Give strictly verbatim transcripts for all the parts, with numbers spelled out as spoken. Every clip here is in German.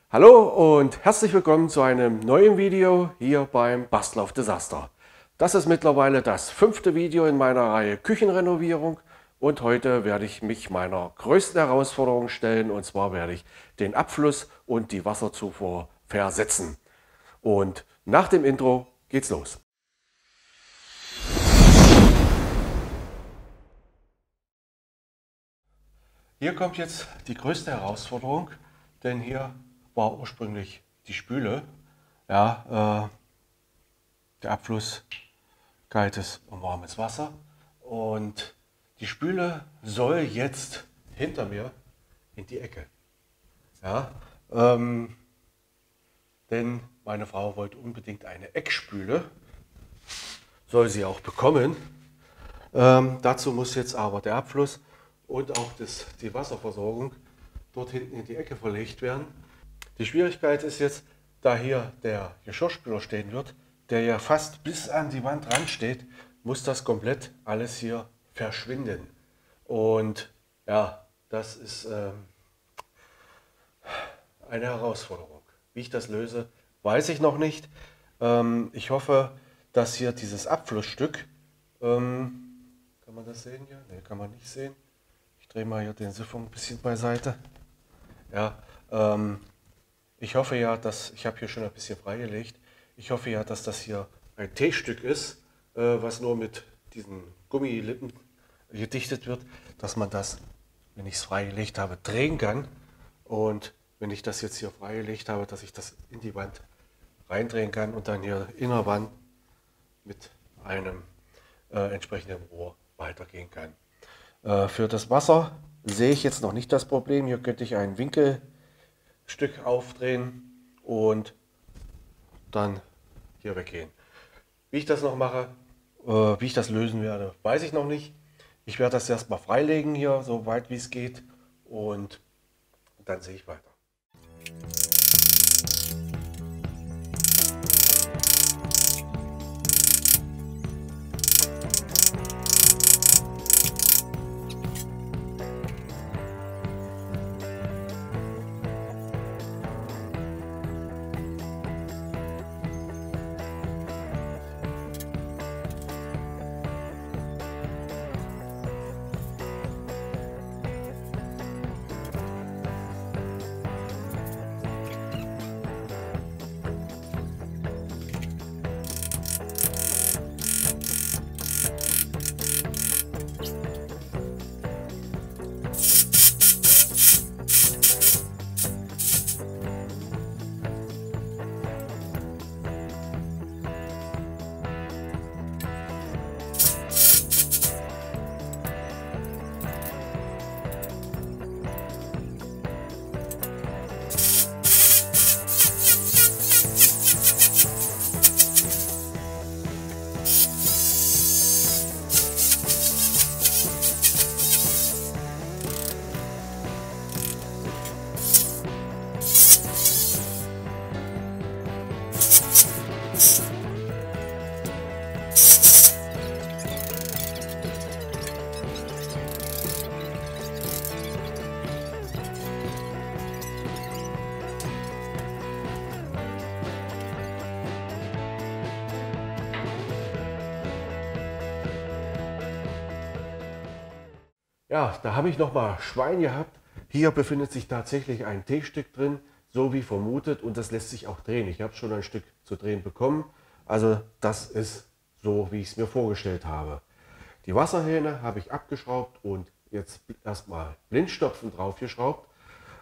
Hallo und herzlich willkommen zu einem neuen Video hier beim Bastlauf Desaster. Das ist mittlerweile das fünfte Video in meiner Reihe Küchenrenovierung und heute werde ich mich meiner größten Herausforderung stellen, und zwar werde ich den Abfluss und die Wasserzufuhr versetzen. Und nach dem Intro geht's los. Hier kommt jetzt die größte Herausforderung, denn hier war ursprünglich die Spüle. Ja, äh, der Abfluss, kaltes und warmes Wasser. Und die Spüle soll jetzt hinter mir in die Ecke. Ja, ähm, denn meine Frau wollte unbedingt eine Eckspüle. Soll sie auch bekommen. Ähm, dazu muss jetzt aber der Abfluss und auch das, die Wasserversorgung dort hinten in die Ecke verlegt werden. Die Schwierigkeit ist jetzt, da hier der Geschirrspüler stehen wird, der ja fast bis an die Wand ran steht, muss das komplett alles hier verschwinden. Und ja, das ist ähm, eine Herausforderung. Wie ich das löse, weiß ich noch nicht. Ähm, ich hoffe, dass hier dieses Abflussstück, ähm, kann man das sehen hier? Ne, kann man nicht sehen. Ich drehe mal hier den Siphon ein bisschen beiseite. Ja, ähm, ich hoffe ja, dass, ich habe hier schon ein bisschen freigelegt, ich hoffe ja, dass das hier ein T-Stück ist, äh, was nur mit diesen Gummilippen gedichtet wird, dass man das, wenn ich es freigelegt habe, drehen kann. Und wenn ich das jetzt hier freigelegt habe, dass ich das in die Wand reindrehen kann und dann hier in der Wand mit einem äh, entsprechenden Rohr weitergehen kann. Äh, für das Wasser sehe ich jetzt noch nicht das Problem. Hier könnte ich ein Winkelstück aufdrehen und dann hier weggehen. Wie ich das noch mache, äh, wie ich das lösen werde, weiß ich noch nicht. Ich werde das erstmal freilegen hier, so weit wie es geht, und dann sehe ich weiter. Ja, da habe ich noch mal Schwein gehabt. Hier befindet sich tatsächlich ein T-Stück drin, so wie vermutet, und das lässt sich auch drehen. Ich habe schon ein Stück zu drehen bekommen. Also das ist so, wie ich es mir vorgestellt habe. Die Wasserhähne habe ich abgeschraubt und jetzt erstmal Blindstopfen drauf geschraubt.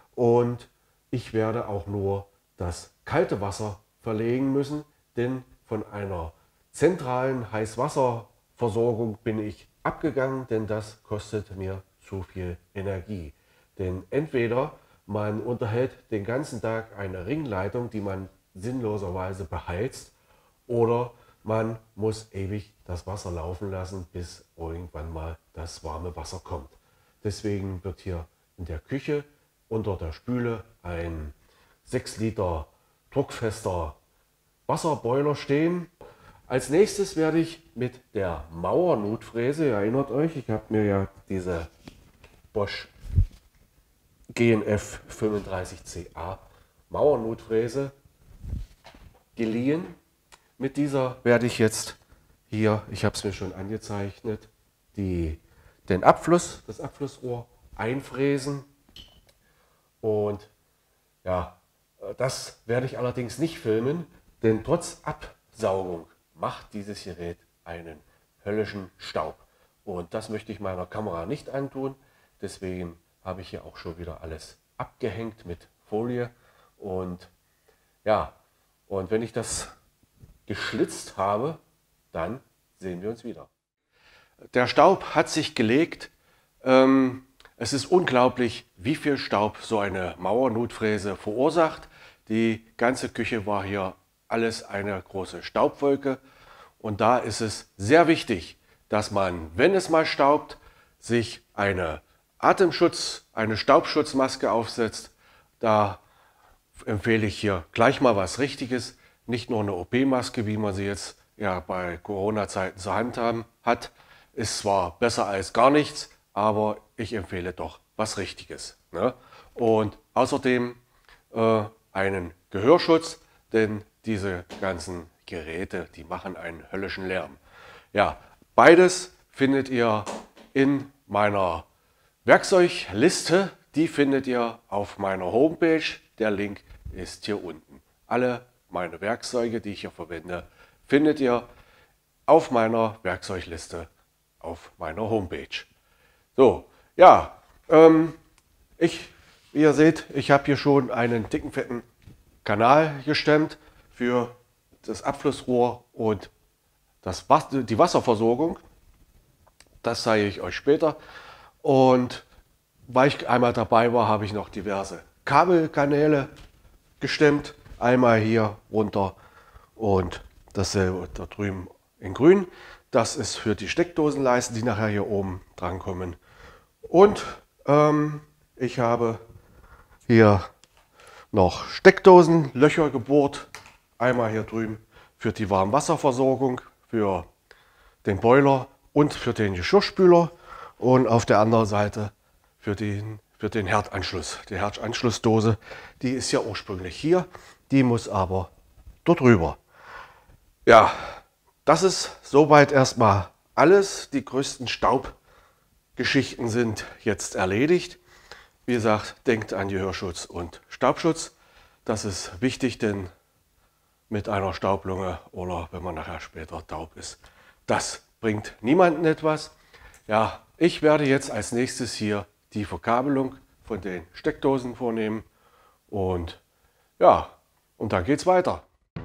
Und ich werde auch nur das kalte Wasser verlegen müssen, denn von einer zentralen Heißwasserversorgung bin ich abgegangen, denn das kostet mir zu viel Energie. Denn entweder man unterhält den ganzen Tag eine Ringleitung, die man sinnloserweise beheizt, oder man muss ewig das Wasser laufen lassen, bis irgendwann mal das warme Wasser kommt. Deswegen wird hier in der Küche unter der Spüle ein sechs Liter druckfester Wasserboiler stehen. Als nächstes werde ich mit der Mauernotfräse, ihr erinnert euch, ich habe mir ja diese Bosch G N F fünfunddreißig C A Mauernotfräse geliehen. Mit dieser werde ich jetzt hier, ich habe es mir schon angezeichnet, die, den Abfluss, das Abflussrohr einfräsen. Und ja, das werde ich allerdings nicht filmen, denn trotz Absaugung macht dieses Gerät einen höllischen Staub. Und das möchte ich meiner Kamera nicht antun. Deswegen habe ich hier auch schon wieder alles abgehängt mit Folie. Und ja, und wenn ich das geschlitzt habe, dann sehen wir uns wieder. Der Staub hat sich gelegt. Ähm, es ist unglaublich, wie viel Staub so eine Mauernotfräse verursacht. Die ganze Küche war hier alles eine große Staubwolke. Und da ist es sehr wichtig, dass man, wenn es mal staubt, sich eine Atemschutz, eine Staubschutzmaske aufsetzt. Da empfehle ich hier gleich mal was Richtiges. Nicht nur eine O P-Maske, wie man sie jetzt ja bei Corona-Zeiten zur Hand haben, hat. Ist zwar besser als gar nichts, aber ich empfehle doch was Richtiges. Ne? Und außerdem äh, einen Gehörschutz, denn diese ganzen Geräte, die machen einen höllischen Lärm. Ja, beides findet ihr in meiner Werkzeugliste. Die findet ihr auf meiner Homepage. Der Link ist hier unten. Alle meine Werkzeuge, die ich hier verwende, findet ihr auf meiner Werkzeugliste auf meiner Homepage. So, ja, ähm, ich, wie ihr seht, ich habe hier schon einen dicken, fetten Kanal gestemmt für das Abflussrohr und das Was- die Wasserversorgung. Das zeige ich euch später. Und weil ich einmal dabei war, habe ich noch diverse Kabelkanäle gestemmt. Einmal hier runter und dasselbe da drüben in grün. Das ist für die Steckdosenleisten, die nachher hier oben dran kommen. Und ähm, ich habe hier noch Steckdosenlöcher gebohrt. Einmal hier drüben für die Warmwasserversorgung, für den Boiler und für den Geschirrspüler. Und auf der anderen Seite für den, für den Herdanschluss. Die Herdanschlussdose, die ist ja ursprünglich hier. Die muss aber dort rüber. Ja, das ist soweit erstmal alles. Die größten Staubgeschichten sind jetzt erledigt. Wie gesagt, denkt an Gehörschutz und Staubschutz. Das ist wichtig, denn mit einer Staublunge oder wenn man nachher später taub ist, das bringt niemandem etwas. Ja, ich werde jetzt als nächstes hier die Verkabelung von den Steckdosen vornehmen und ja, und dann geht's weiter.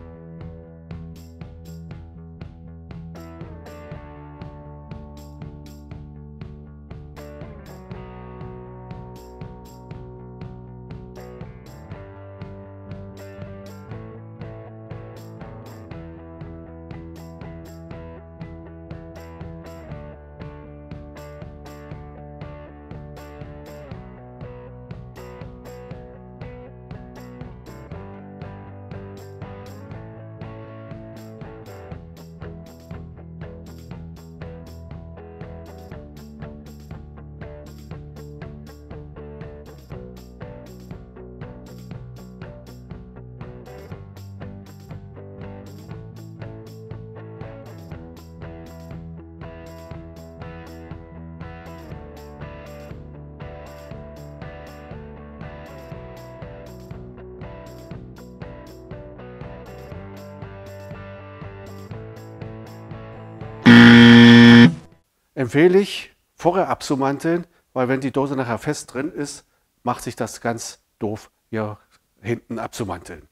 Empfehle ich vorher abzumanteln, weil wenn die Dose nachher fest drin ist, macht sich das ganz doof, hier hinten abzumanteln.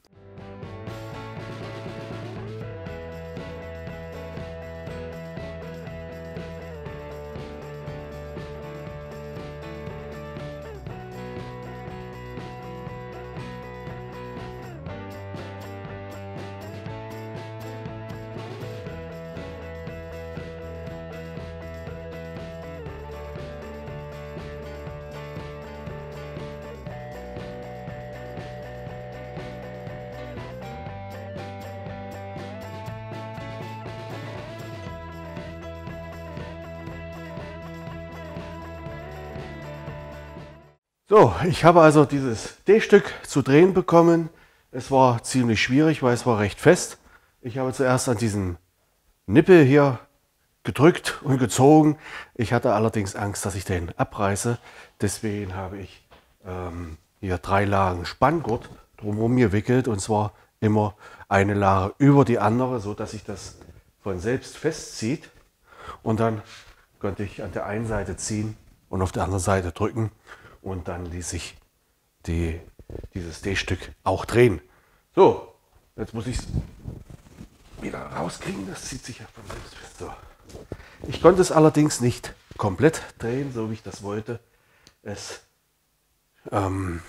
So, ich habe also dieses D-Stück zu drehen bekommen. Es war ziemlich schwierig, weil es war recht fest. Ich habe zuerst an diesen Nippel hier gedrückt und gezogen. Ich hatte allerdings Angst, dass ich den abreiße. Deswegen habe ich ähm, hier drei Lagen Spanngurt drumherum gewickelt, und zwar immer eine Lage über die andere, so dass sich das von selbst festzieht. Und dann konnte ich an der einen Seite ziehen und auf der anderen Seite drücken, und dann ließ sich die, dieses D-Stück auch drehen. So, jetzt muss ich es wieder rauskriegen. Das zieht sich ja von selbst fest. So. Ich konnte es allerdings nicht komplett drehen, so wie ich das wollte. Es ähm,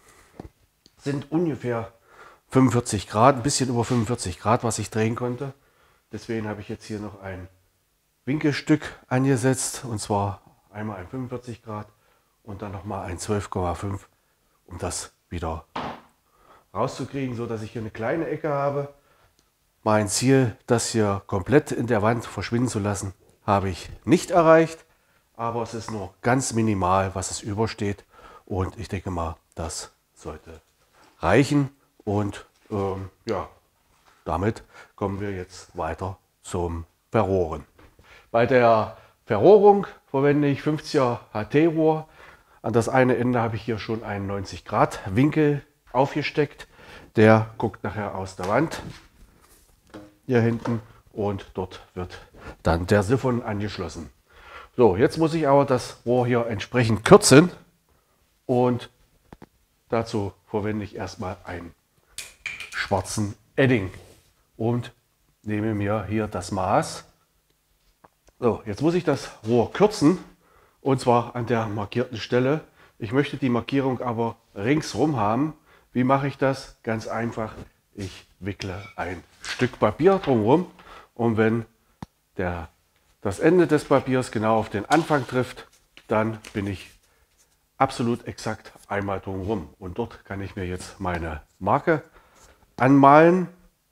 sind ungefähr fünfundvierzig Grad, ein bisschen über fünfundvierzig Grad, was ich drehen konnte. Deswegen habe ich jetzt hier noch ein Winkelstück angesetzt, und zwar einmal ein fünfundvierzig Grad und dann nochmal ein zwölf Komma fünf, um das wieder rauszukriegen, so dass ich hier eine kleine Ecke habe. Mein Ziel, das hier komplett in der Wand verschwinden zu lassen, habe ich nicht erreicht, aber es ist nur ganz minimal, was es übersteht, und ich denke mal, das sollte reichen. Und ähm, ja, damit kommen wir jetzt weiter zum Verrohren. Bei der Verrohrung verwende ich fünfziger H T-Rohr. An das eine Ende habe ich hier schon einen neunzig Grad Winkel aufgesteckt. Der guckt nachher aus der Wand hier hinten, und dort wird dann der Siphon angeschlossen. So, jetzt muss ich aber das Rohr hier entsprechend kürzen, und dazu verwende ich erstmal einen schwarzen Edding und nehme mir hier das Maß. So, jetzt muss ich das Rohr kürzen, und zwar an der markierten Stelle. Ich möchte die Markierung aber ringsrum haben. Wie mache ich das? Ganz einfach. Ich wickle ein Stück Papier drumherum, und wenn der, das Ende des Papiers genau auf den Anfang trifft, dann bin ich absolut exakt einmal drumherum. Und dort kann ich mir jetzt meine Marke anmalen,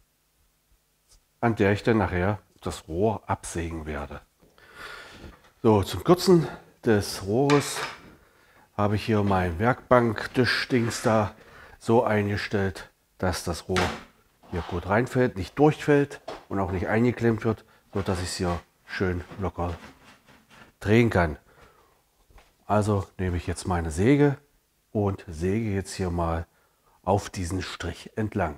an der ich dann nachher das Rohr absägen werde. So, zum Kürzen des Rohres habe ich hier mein Werkbank-Tischdings da so eingestellt, dass das Rohr hier gut reinfällt, nicht durchfällt und auch nicht eingeklemmt wird, so dass ich es hier schön locker drehen kann. Also nehme ich jetzt meine Säge und säge jetzt hier mal auf diesen Strich entlang.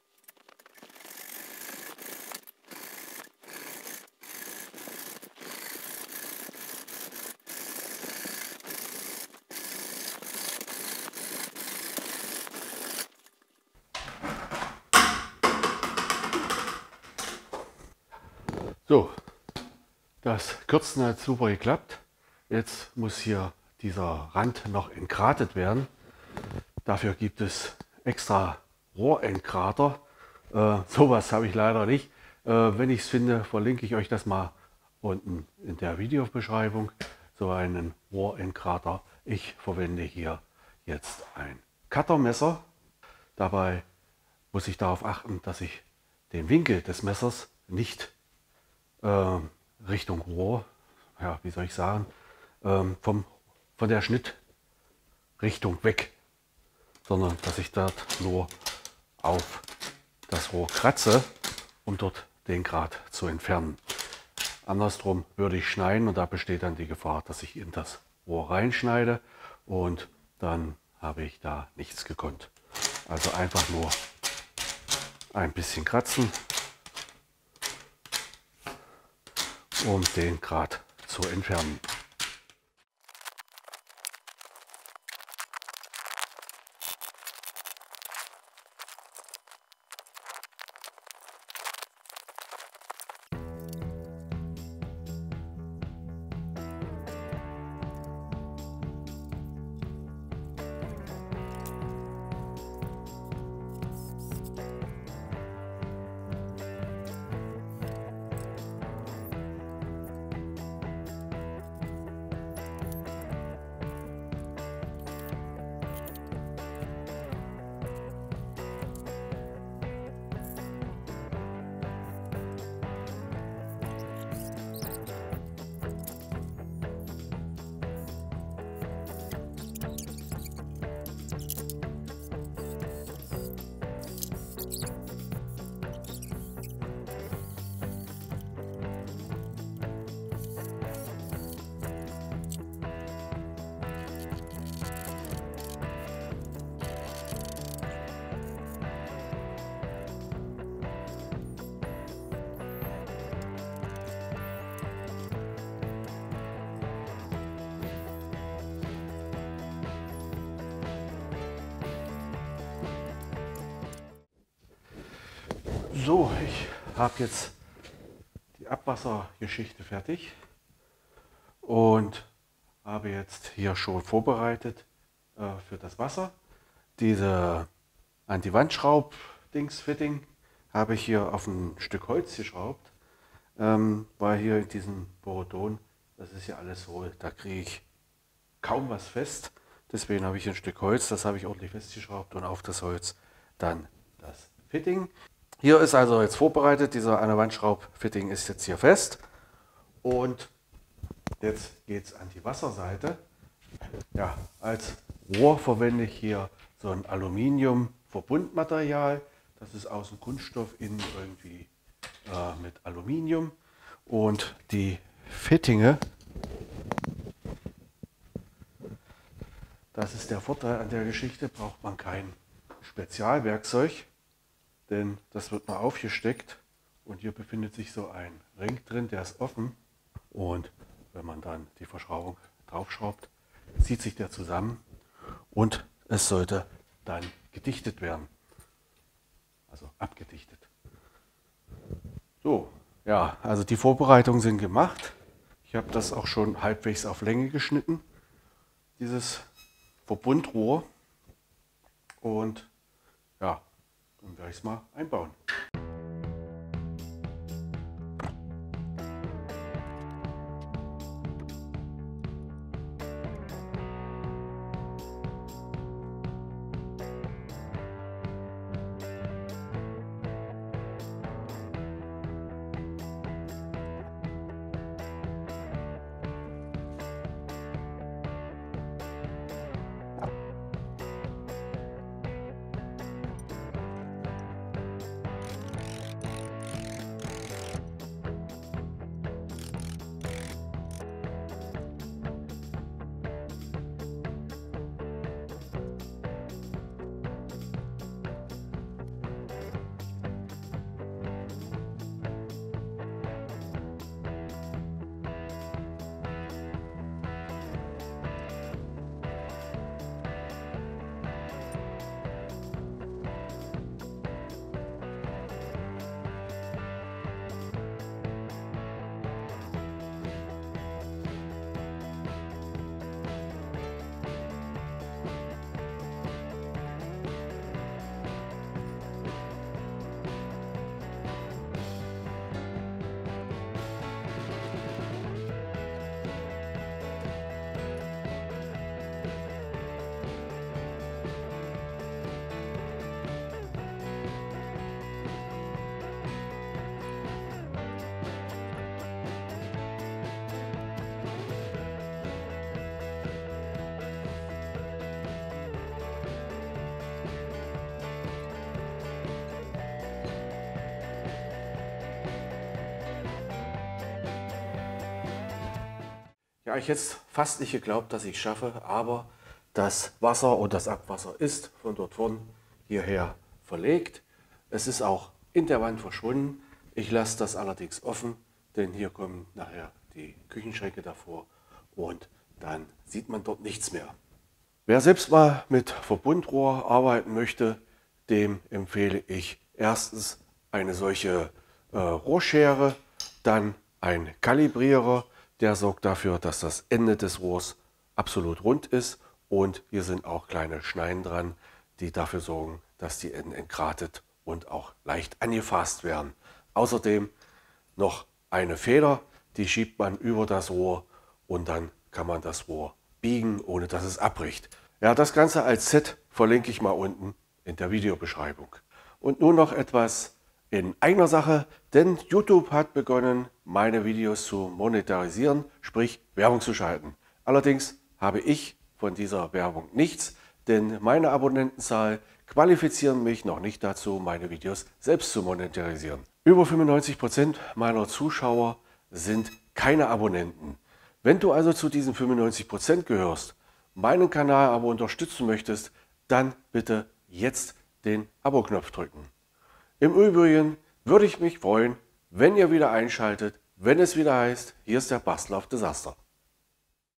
So, das Kürzen hat super geklappt. Jetzt muss hier dieser Rand noch entgratet werden. Dafür gibt es extra Rohrentgrater. Äh, sowas habe ich leider nicht. Äh, wenn ich es finde, verlinke ich euch das mal unten in der Videobeschreibung. So einen Rohrentgrater. Ich verwende hier jetzt ein Cuttermesser. Dabei muss ich darauf achten, dass ich den Winkel des Messers nicht äh, Richtung Rohr, ja, wie soll ich sagen, ähm, vom, von der Schnittrichtung weg, sondern dass ich dort nur auf das Rohr kratze, um dort den Grat zu entfernen. Andersrum würde ich schneiden, und da besteht dann die Gefahr, dass ich in das Rohr reinschneide, und dann habe ich da nichts gekonnt. Also einfach nur ein bisschen kratzen, um den Grat zu entfernen. So, ich habe jetzt die Abwassergeschichte fertig und habe jetzt hier schon vorbereitet äh, für das Wasser. Diese Anti-Wandschraub-Dings-Fitting habe ich hier auf ein Stück Holz geschraubt, ähm, weil hier in diesem Borodon, das ist ja alles so, da kriege ich kaum was fest. Deswegen habe ich ein Stück Holz, das habe ich ordentlich festgeschraubt und auf das Holz dann das Fitting. Hier ist also jetzt vorbereitet, dieser Anti-Wandschraub-Fitting ist jetzt hier fest und jetzt geht es an die Wasserseite. Ja, als Rohr verwende ich hier so ein Aluminium-Verbundmaterial. Das ist außen Kunststoff, innen irgendwie äh, mit Aluminium. Und die Fittinge, das ist der Vorteil an der Geschichte, braucht man kein Spezialwerkzeug, denn das wird mal aufgesteckt und hier befindet sich so ein Ring drin, der ist offen. Und wenn man dann die Verschraubung draufschraubt, zieht sich der zusammen und es sollte dann gedichtet werden, also abgedichtet. So, ja, also die Vorbereitungen sind gemacht. Ich habe das auch schon halbwegs auf Länge geschnitten, dieses Verbundrohr, und ja, dann werde ich es mal einbauen. Ja, ich hätte fast nicht geglaubt, dass ich es schaffe, aber das Wasser und das Abwasser ist von dort vorn hierher verlegt. Es ist auch in der Wand verschwunden. Ich lasse das allerdings offen, denn hier kommen nachher die Küchenschränke davor und dann sieht man dort nichts mehr. Wer selbst mal mit Verbundrohr arbeiten möchte, dem empfehle ich erstens eine solche äh, Rohrschere, dann ein Kalibrierer. Der sorgt dafür, dass das Ende des Rohrs absolut rund ist, und hier sind auch kleine Schneiden dran, die dafür sorgen, dass die Enden entgratet und auch leicht angefasst werden. Außerdem noch eine Feder, die schiebt man über das Rohr und dann kann man das Rohr biegen, ohne dass es abbricht. Ja, das Ganze als Set verlinke ich mal unten in der Videobeschreibung. Und nun noch etwas in eigener Sache, denn YouTube hat begonnen, meine Videos zu monetarisieren, sprich Werbung zu schalten. Allerdings habe ich von dieser Werbung nichts, denn meine Abonnentenzahl qualifizieren mich noch nicht dazu, meine Videos selbst zu monetarisieren. Über fünfundneunzig Prozent meiner Zuschauer sind keine Abonnenten. Wenn du also zu diesen fünfundneunzig Prozent gehörst, meinen Kanal aber unterstützen möchtest, dann bitte jetzt den Abo-Knopf drücken. Im Übrigen würde ich mich freuen, wenn ihr wieder einschaltet, wenn es wieder heißt, hier ist der Bastler of Disaster.